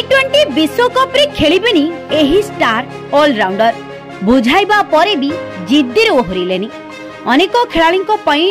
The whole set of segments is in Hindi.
T20 विश्वकप रे खेलिबेनी एही स्टार ऑलराउंडर बुझाइबा परे भी जिद्दी रे ओहरिलेनी। अनेक खेलाड़ी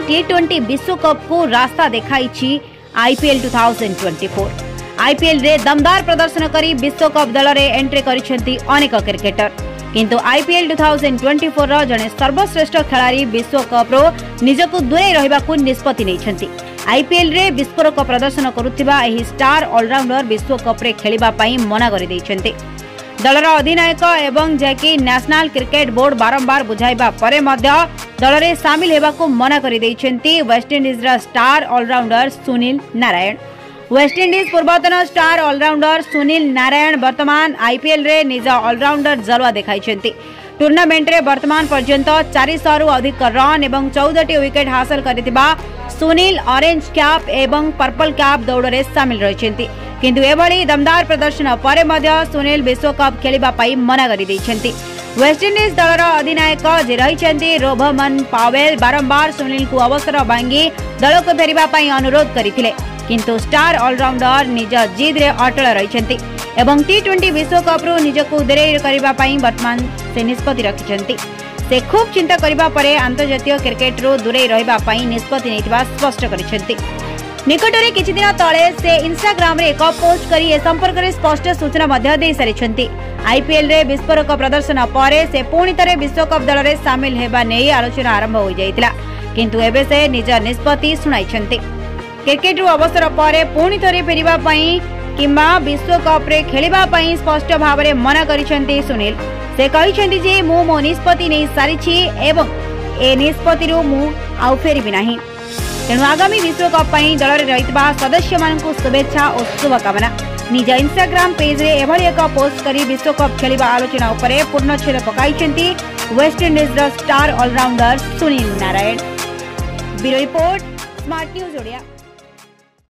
T20 विश्वकप को रास्ता देखाई IPL 2024। IPL रे दमदार प्रदर्शन करी विश्वकप दल रे एंट्री करिसेंती अनेक क्रिकेटर, किंतु IPL 2024 रो जने सर्वश्रेष्ठ खिलाड़ी विश्वकप रो निजको दूरे रहिबाकू निष्पत्ति नैछंती। IPL रे विस्फोरक प्रदर्शन करुथिबा एही स्टार ऑलराउंडर विश्वकप रे खेलिबा पई मना करि दैछंती। दलर अधिनायक एवं जेकी नेशनल क्रिकेट बोर्ड बारंबार बुझाइबा परे मध्य दल रे शामिल हेबाकू मना करि दैछंती वेस्टइंडीज रा star all rounder Sunil Narine. West Indies पूर्वतन स्टार ऑलराउंडर सुनील नारायण वर्तमान IPL रे निज ऑलराउंडर जलवा देखाइछंती। टूर्नामेंट रे वर्तमान पर्यंत 400 रु अधिक रन एवं 14 विकेट हासिल करितिबा सुनील ऑरेंज कैप एवं पर्पल कैप दौड़ रे शामिल रहिसेंती, किंतु एभली दमदार प्रदर्शन परे मध्य सुनील विश्वकप खेलिबा पई मना करि दैछंती। वेस्टइंडीज दलर अधिनायक जे रहिसेंती रोभमन पावेल बारंबार सुनील को अवसर भांगी दल को फेरिबा पई अनुरोध करिथिले, किंतु स्टार ऑलराउंडर निज जिद रे अटल रहिसेंती एवं T20 विश्वकप रु निजको दूरे करिबा पई वर्तमान से निष्पत्ति रखिसेंती। से खूब चिंता करिबा परे अंतर्जातीय क्रिकेट रु दूरे रहिबा पई निष्पत्ति नेतिबा स्पष्ट करिसेंती। निकटरे किछि दिन तळे से इंस्टाग्राम रे एक पोस्ट करी ए संपर्क रे स्पष्ट सूचना मध्य दे सारिसेंती। IPL रे विस्फोरक प्रदर्शन परे से पुणी तरे विश्वकप दल रे शामिल हेबा नै आलोचना आरंभ हो जाइतिला, किंतु एबे से निज निष्पत्ति सुनाइछंती। क्रिकेट रु अवसर परे पुणी तरे फेरिबा पई किंबा विश्वकप रे खेलिबा पई स्पष्ट भाव रे मना करिसेंती सुनील। से कहिसेंती जे मु मो निष्पत्ति नै सारिछि एवं ए निष्पत्ति रु मु आउ फेरिबि नाही। तेणु आगामी विश्वकप पई दल रे रहितबा सदस्य मानकु शुभेच्छा और शुभकामना। निज इंस्टाग्राम पेज रे एभली एक पोस्ट करी विश्वकप खेलिबा आलोचना उपरे पूर्णच्छेद पकाइछंती वेस्टइंडीज रो star all rounder Sunil Narine. Bureau report, smart news Odia.